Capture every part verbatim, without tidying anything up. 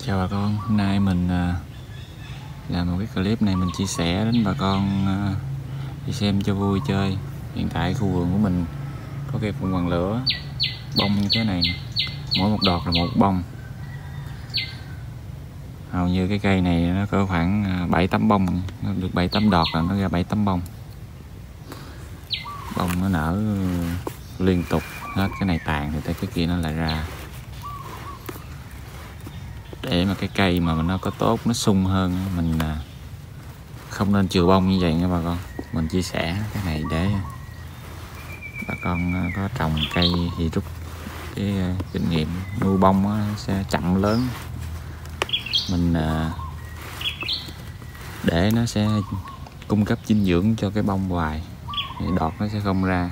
Chào bà con, hôm nay mình uh, làm một cái clip này mình chia sẻ đến bà con uh, đi xem cho vui chơi. Hiện tại khu vườn của mình có cây phượng hoàng lửa bông như thế này, mỗi một đọt là một bông. Hầu như cái cây này nó có khoảng bảy tám bông, nó được bảy tám đọt là nó ra bảy tám bông. Bông nó nở liên tục, hết cái này tàn thì tới cái kia nó lại ra. Để mà cái cây mà nó có tốt, nó sung hơn, mình không nên chừa bông như vậy nha bà con. Mình chia sẻ cái này để bà con có trồng cây thì rút cái kinh nghiệm nuôi bông nó sẽ chậm lớn. Mình để nó sẽ cung cấp dinh dưỡng cho cái bông hoài thì đọt nó sẽ không ra.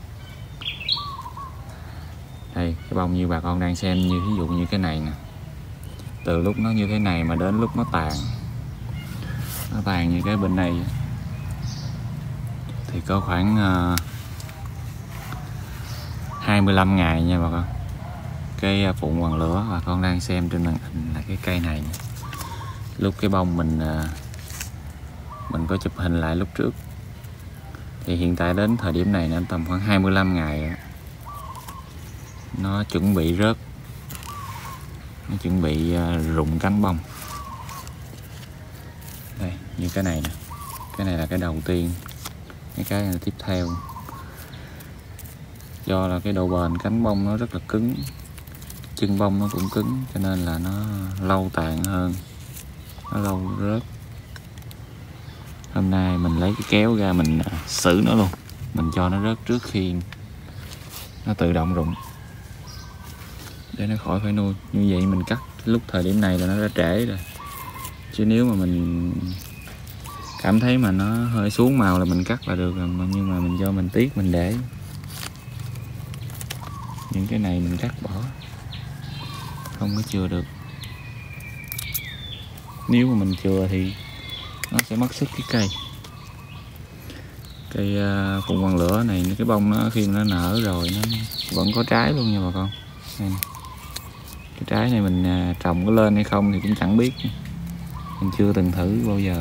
Đây, cái bông như bà con đang xem, như ví dụ như cái này nè, từ lúc nó như thế này mà đến lúc nó tàn, nó tàn như cái bên này thì có khoảng uh, hai mươi lăm ngày nha bà con. Cái phượng hoàng lửa bà con đang xem trên màn hình là cái cây này. Lúc cái bông mình uh, mình có chụp hình lại lúc trước thì hiện tại đến thời điểm này nó tầm khoảng hai mươi lăm ngày nó chuẩn bị rớt, nó chuẩn bị uh, rụng cánh bông. Đây, như cái này nè, cái này là cái đầu tiên, cái cái này tiếp theo. Do là cái độ bền cánh bông nó rất là cứng, chân bông nó cũng cứng, cho nên là nó lâu tàn hơn, nó lâu rớt. Hôm nay mình lấy cái kéo ra mình xử nó luôn, mình cho nó rớt trước khi nó tự động rụng, để nó khỏi phải nuôi. Như vậy mình cắt lúc thời điểm này là nó đã trễ rồi. Chứ nếu mà mình cảm thấy mà nó hơi xuống màu là mình cắt là được rồi. Nhưng mà mình do mình tiếc mình để. Những cái này mình cắt bỏ, không có chừa được. Nếu mà mình chừa thì nó sẽ mất sức cái cây. Cây phượng hoàng lửa này, cái bông nó khi nó nở rồi nó vẫn có trái luôn nha bà con. Đây này. Cái trái này mình trồng có lên hay không thì cũng chẳng biết, mình chưa từng thử bao giờ.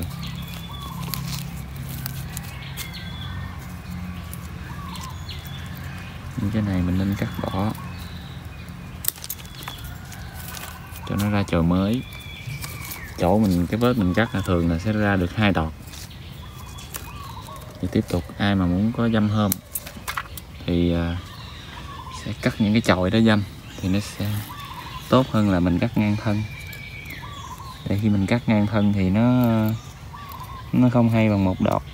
Những cái này mình nên cắt bỏ cho nó ra chồi mới. Chỗ mình cái vết mình cắt là thường là sẽ ra được hai đọt. Thì tiếp tục ai mà muốn có dăm hôm thì sẽ cắt những cái chồi đó dăm thì nó sẽ tốt hơn là mình cắt ngang thân. Để khi mình cắt ngang thân thì nó nó không hay bằng một đọt.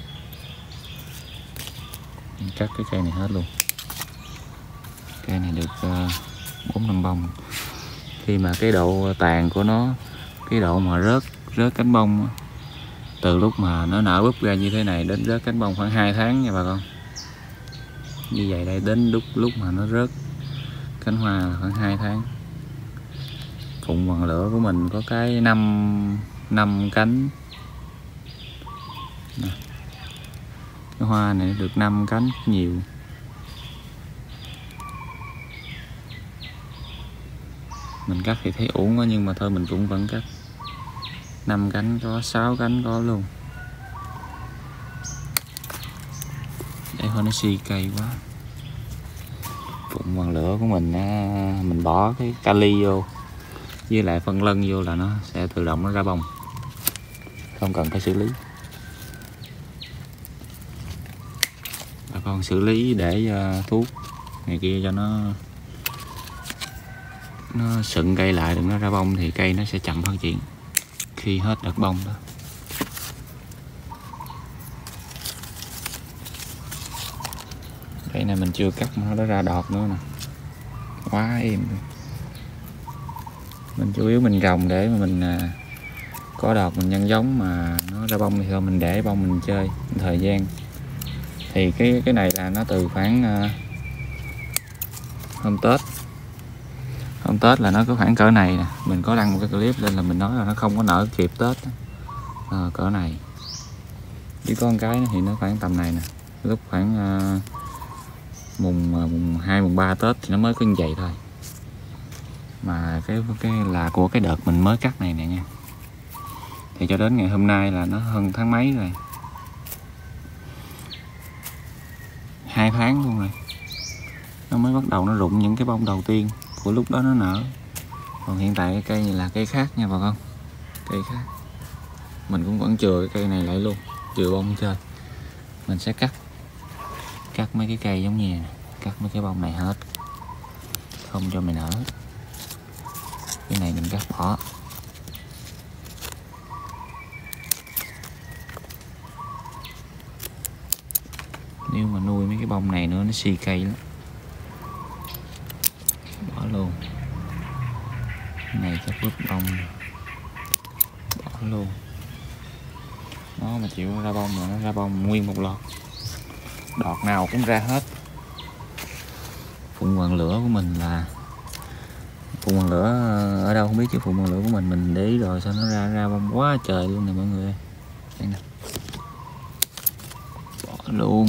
Mình cắt cái cây này hết luôn. Cây này được bốn năm bông. Khi mà cái độ tàn của nó, cái độ mà rớt rớt cánh bông, từ lúc mà nó nở búp ra như thế này đến rớt cánh bông khoảng hai tháng nha bà con. Như vậy đây, đến lúc lúc mà nó rớt cánh hoa là khoảng hai tháng. Phượng hoàng lửa của mình có cái năm năm cánh. Cái hoa này được năm cánh nhiều. Mình cắt thì thấy uổng quá nhưng mà thôi mình cũng vẫn cắt. Năm cánh có, sáu cánh có luôn. Để thôi nó suy cây quá. Phượng hoàng lửa của mình mình bỏ cái kali vô với lại phân lân vô là nó sẽ tự động nó ra bông, không cần phải xử lý. Bà con xử lý để uh, thuốc này kia cho nó nó sựng cây lại, đừng nó ra bông thì cây nó sẽ chậm phát triển khi hết đợt bông đó. Cây này mình chưa cắt mà nó đã ra đọt nữa nè, quá êm. Mình chủ yếu mình trồng để mà mình à, có đọt mình nhân giống, mà nó ra bông thì thôi mình để bông mình chơi thời gian. Thì cái cái này là nó từ khoảng à, hôm Tết. Hôm Tết là nó có khoảng cỡ này nè. Mình có đăng một cái clip lên là mình nói là nó không có nở kịp Tết à, cỡ này. Chỉ có con cái thì nó khoảng tầm này nè. Lúc khoảng à, mùng mùng hai mùng ba Tết thì nó mới có như vậy thôi. Mà cái cái là của cái đợt mình mới cắt này nè nha. Thì cho đến ngày hôm nay là nó hơn tháng mấy rồi, hai tháng luôn rồi, nó mới bắt đầu nó rụng những cái bông đầu tiên của lúc đó nó nở. Còn hiện tại cái cây này là cây khác nha bà con, cây khác. Mình cũng vẫn chừa cái cây này lại luôn, chừa bông chơi. Mình sẽ cắt cắt mấy cái cây giống như này, cắt mấy cái bông này hết, không cho mày nở. Cái này mình cắt bỏ. Nếu mà nuôi mấy cái bông này nữa nó suy cây lắm, bỏ luôn. Cái này chắc vứt bông, bỏ luôn. Nó mà chịu ra bông là nó ra bông nguyên một lọt, đọt nào cũng ra hết. Phụng hoàng lửa của mình là phụng hoàng lửa ở đâu không biết, chứ phụng hoàng lửa của mình mình để ý rồi sao nó ra ra bông quá trời luôn nè mọi người. Đây nè, bỏ luôn.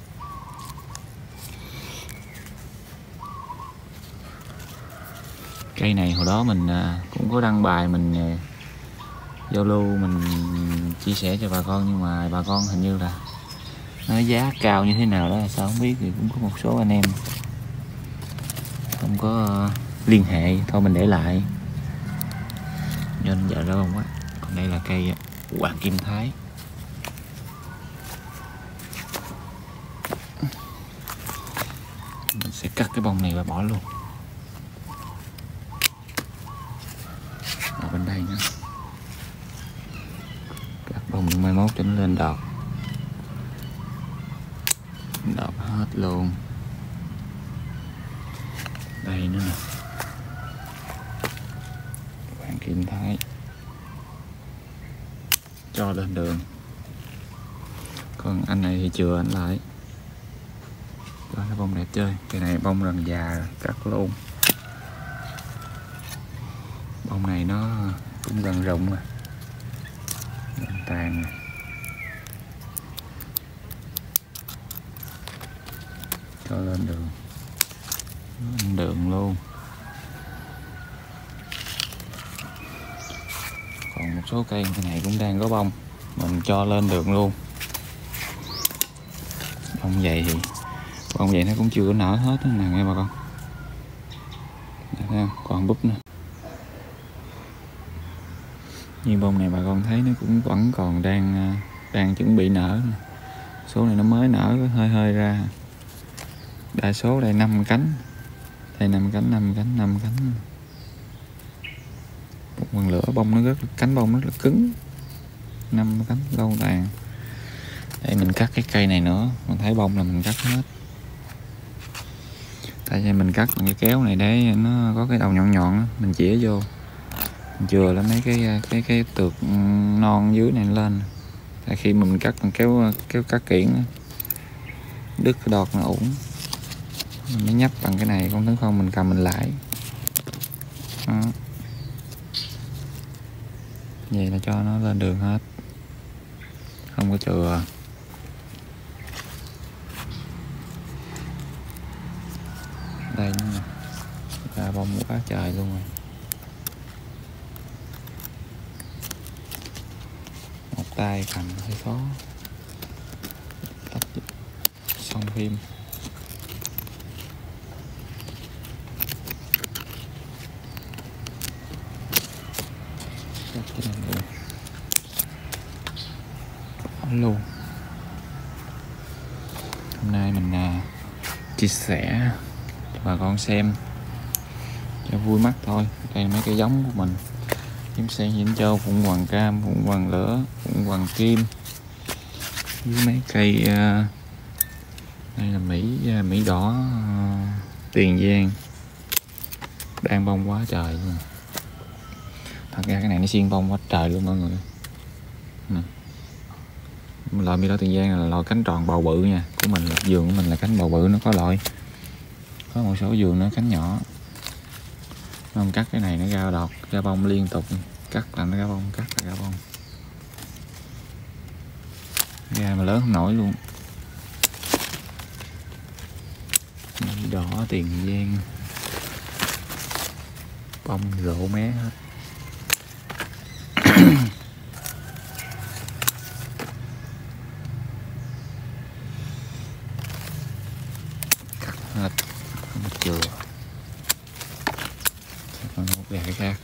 Cây này hồi đó mình cũng có đăng bài mình giao lưu, mình chia sẻ cho bà con, nhưng mà bà con hình như là nó giá cao như thế nào đó là sao không biết, thì cũng có một số anh em không có liên hệ, thôi mình để lại nên giờ ra bông quá. Còn đây là cây Hoàng Kim Thái. Mình sẽ cắt cái bông này và bỏ luôn. Ở bên đây nữa, cắt bông mai mốt cho nó lên đọt, đọt hết luôn. Đây nữa nè, Hoàng Kim Thái cho lên đường. Còn anh này thì chừa anh lại, cho nó bông đẹp chơi. Cái này bông gần già rồi, cắt luôn. Bông này nó cũng gần rụng rồi, gần tàn rồi. Cho lên đường, lên đường luôn. Còn một số cây cái này cũng đang có bông, mình cho lên đường luôn. Bông vậy thì bông vậy nó cũng chưa có nở hết nè nghe bà con. Đấy, còn búp nữa. Nhưng bông này bà con thấy nó cũng vẫn còn đang đang chuẩn bị nở. Số này nó mới nở hơi hơi ra. Đa số đây năm cánh. Đây năm cánh, năm cánh, năm cánh. Một ngọn lửa bông nó rất cánh bông rất là cứng. năm cánh lâu tàn. Đây mình cắt cái cây này nữa, mình thấy bông là mình cắt hết. Tại vì mình cắt bằng cái kéo này để nó có cái đầu nhọn nhọn đó, mình chĩa vô. Mình chừa lên mấy cái cái cái tược non dưới này lên. Tại khi mà mình cắt bằng kéo kéo cắt kiển đó, đứt cái đọt nó ổn. Mình mới nhấp bằng cái này, không tấn không mình cầm mình lãi. Đó. Vậy là cho nó lên đường hết, không có chừa. Đây nữa, ra bông quá trời luôn rồi. Một tay cầm hơi khó, tắt xong phim. Cái này nữa. Luôn. Hôm nay mình à, chia sẻ cho bà con xem cho vui mắt thôi. Đây là mấy cây giống của mình: Kim sen, Vĩnh Châu, Phụng Hoàng Cam, Phụng Hoàng Lửa, Phụng Hoàng Kim, với mấy cây uh, đây là Mỹ uh, Mỹ đỏ uh, Tiền Giang đang bông quá trời luôn. Thật ra cái này nó xiên bông quá trời luôn mọi người. Nè. Loại Mỹ đỏ Tiền Giang là loại cánh tròn bầu bự nha. Của mình là vườn của mình là cánh bầu bự, nó có loại. Có một số vườn nó cánh nhỏ. Không cắt cái này nó ra đọt, ra bông liên tục. Cắt là nó ra bông, cắt là ra bông. Ra mà lớn không nổi luôn. Mỹ đỏ Tiền Giang. bông rộ mé hết. Cắt hết, không có chừa. Sẽ còn một vài cái khác.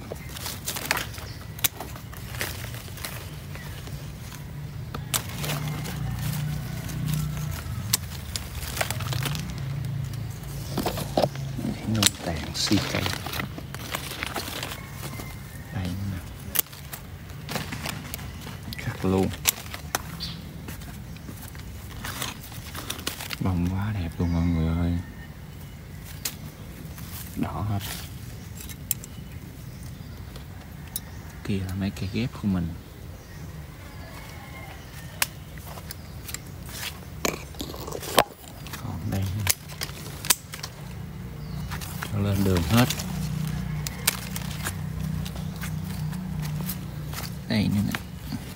Nông tàn xi cây đây nè, cắt luôn, bông quá đẹp luôn mọi người ơi, đỏ hết. Kia là mấy cây ghép của mình. Còn đây cho lên đường hết. Đây nữa nè,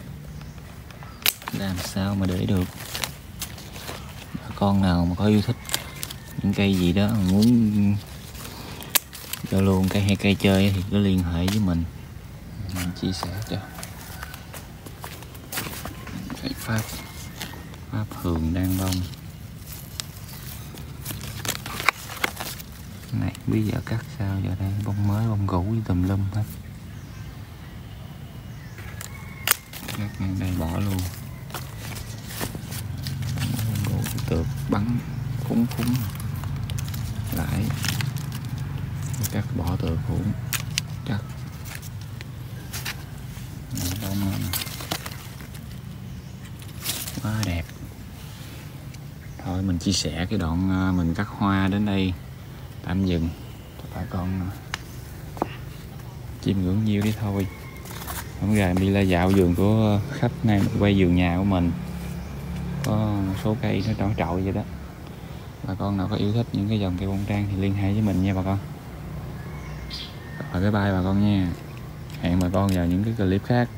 làm sao mà để được. Bà con nào mà có yêu thích những cây gì đó muốn cho luôn cây hay cây chơi thì cứ liên hệ với mình, mình chia sẻ cho. Cây pháp pháp hường đang bông này, bây giờ cắt sao giờ đây, bông mới bông cũ với tùm lum hết. Cắt ngang đây bỏ luôn, bông cũ tược bắn phúng phúng lại, cắt bỏ tược cũng cắt. Bông quá đẹp. Thôi mình chia sẻ cái đoạn mình cắt hoa đến đây tạm dừng cho bà con chiêm ngưỡng nhiêu đấy thôi. Hôm nay đi la dạo vườn của khách, nay mình quay vườn nhà của mình, có một số cây nó tròn trội vậy đó. Bà con nào có yêu thích những cái dòng cây bông trang thì liên hệ với mình nha bà con. Rồi cái bye bà con nha. Hẹn bà con vào những cái clip khác.